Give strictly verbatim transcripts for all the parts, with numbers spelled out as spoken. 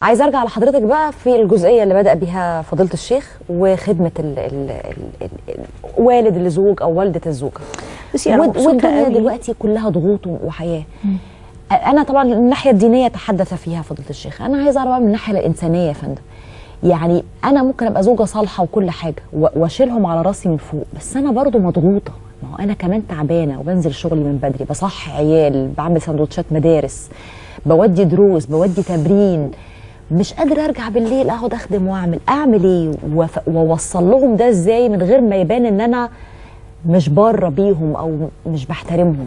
عايزه ارجع لحضرتك بقى في الجزئيه اللي بدأ بها فضيله الشيخ وخدمه ال ال ال ال والد الزوج او والده الزوجه. والدنيا دلوقتي كلها ضغوط وحياه. م. انا طبعا الناحيه الدينيه تحدث فيها فضيله الشيخ، انا عايزه اعرف من الناحيه الانسانيه يا فندم. يعني انا ممكن ابقى زوجه صالحه وكل حاجه واشيلهم على راسي من فوق، بس انا برضو مضغوطه، ما هو انا كمان تعبانه وبنزل شغلي من بدري، بصحي عيال، بعمل سندوتشات مدارس، بودي دروس، بودي تمرين، مش قادره ارجع بالليل اقعد اخدم واعمل، اعمل ايه واوصل لهم ده ازاي من غير ما يبان ان انا مش باره بيهم او مش بحترمهم؟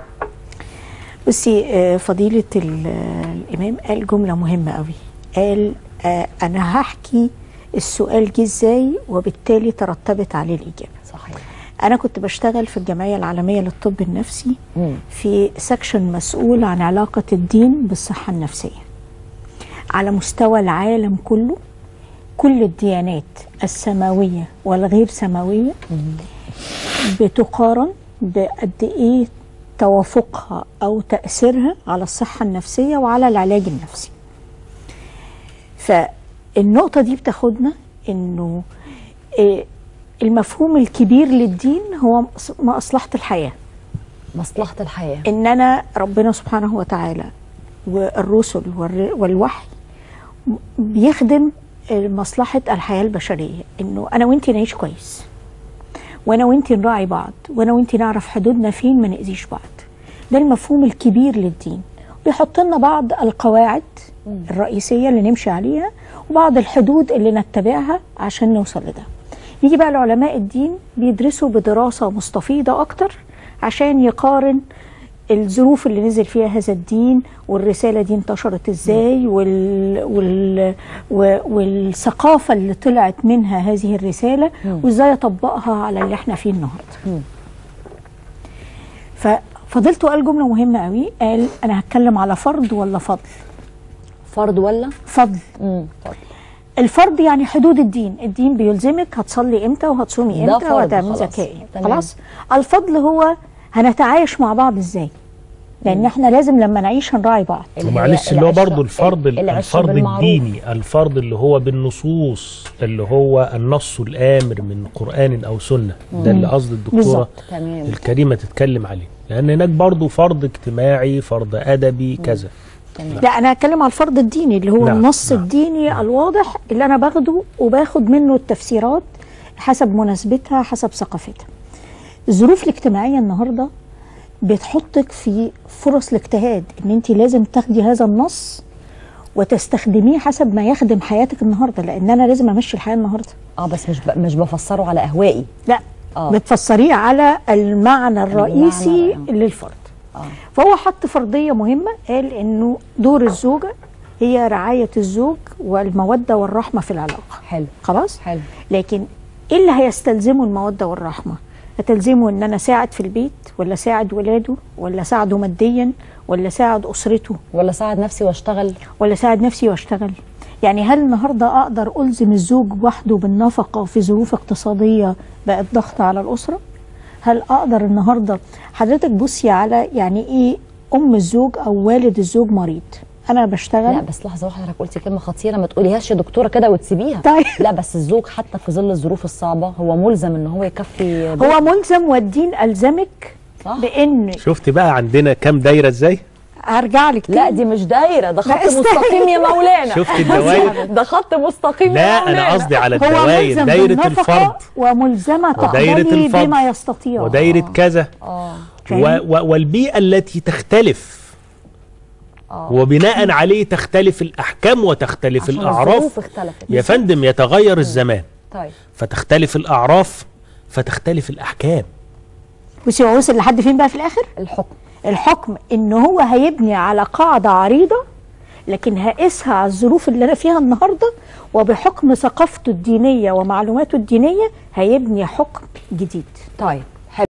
بصي فضيله الامام قال جمله مهمه قوي، قال آه انا هحكي السؤال جه ازاي وبالتالي ترتبت عليه الاجابه. صحيح. انا كنت بشتغل في الجمعيه العالميه للطب النفسي مم. في سكشن مسؤول عن علاقه الدين بالصحه النفسيه على مستوى العالم كله. كل الديانات السماويه والغير سماويه مم. بتقارن بقد ايه توافقها او تاثيرها على الصحه النفسيه وعلى العلاج النفسي. فالنقطة دي بتاخدنا انه المفهوم الكبير للدين هو مصلحة الحياة. مصلحة الحياة. ان انا ربنا سبحانه وتعالى والرسل والوحي بيخدم مصلحة الحياة البشرية، انه انا وانتي نعيش كويس، وانا وانتي نراعي بعض، وانا وانتي نعرف حدودنا فين، ما نأذيش بعض. ده المفهوم الكبير للدين. بيحط لنا بعض القواعد الرئيسية اللي نمشي عليها وبعض الحدود اللي نتبعها عشان نوصل لده. يجي بقى العلماء الدين بيدرسوا بدراسة مستفيضة أكتر عشان يقارن الظروف اللي نزل فيها هذا الدين والرسالة دي انتشرت ازاي وال... وال... والثقافة اللي طلعت منها هذه الرسالة وازاي اطبقها على اللي احنا فيه النهاردة. ففضلته قال جملة مهمة قوي، قال انا هتكلم على فرض ولا فضل؟ فرض ولا فضل. امم فضل. الفرض يعني حدود الدين، الدين بيلزمك هتصلي امتى وهتصومي امتى وهتعملي زكاه ايه. خلاص. الفضل هو هنتعايش مع بعض ازاي، لان احنا لازم لما نعيش هنراعي بعض. معلش اللي هو برضه الفرض الفرض الديني، الفرض اللي هو بالنصوص، اللي هو النص الامر من قران او سنه، ده اللي قصد الدكتوره الكريمه تتكلم عليه، لان هناك برضه فرض اجتماعي، فرض ادبي، كذا. لا انا هتكلم على الفرض الديني اللي هو نعم. النص نعم. الديني نعم. الواضح اللي انا باخده وباخد منه التفسيرات حسب مناسبتها حسب ثقافتها. الظروف الاجتماعيه النهارده بتحطك في فرص الاجتهاد، ان انت لازم تاخدي هذا النص وتستخدميه حسب ما يخدم حياتك النهارده، لان انا لازم امشي الحياه النهارده. اه بس مش ب... مش بفسره على اهوائي، لا آه. بتفسريه على المعنى الرئيسي للفرض. آه. فهو حط فرضية مهمة، قال انه دور الزوجة هي رعاية الزوج والمودة والرحمة في العلاقة. حلو. خلاص؟ حلو. لكن ايه اللي هيستلزمه المودة والرحمة؟ هتلزمه ان انا ساعد في البيت، ولا ساعد ولاده، ولا ساعده ماديا، ولا ساعد اسرته، ولا ساعد نفسي واشتغل، ولا ساعد نفسي واشتغل. يعني هل النهارده اقدر الزم الزوج وحده بالنفقة في ظروف اقتصادية بقت ضغط على الاسرة؟ هل اقدر النهارده حضرتك بصي على يعني ايه ام الزوج او والد الزوج مريض؟ انا بشتغل. لا بس لحظه واحده، حضرتك قلتي كلمه خطيره، ما تقوليهاش يا دكتوره كده وتسيبيها. طيب. لا بس الزوج حتى في ظل الظروف الصعبه هو ملزم ان هو يكفي بيت. هو ملزم، والدين الزمك صح؟ بان شفتي بقى عندنا كام دايره ازاي؟ هرجع لك لا دي مش دايره، ده خط مستقيم يا مولانا. شفتي الدواير؟ ده خط مستقيم لا يا مولانا. انا قصدي على الدواير، دايره الفرض وملزمه تقبلي بما يستطيع، ودايره كذا آه. والبيئه التي تختلف آه. وبناء عليه تختلف الاحكام وتختلف الاعراف يا فندم، يتغير الزمان. طيب. فتختلف الاعراف فتختلف الاحكام. بصي هو وصل لحد فين بقى في الاخر؟ الحكم. الحكم ان هو هيبني على قاعده عريضه، لكن هقيسها على الظروف اللي انا فيها النهارده، وبحكم ثقافته الدينيه ومعلوماته الدينيه هيبني حكم جديد. طيب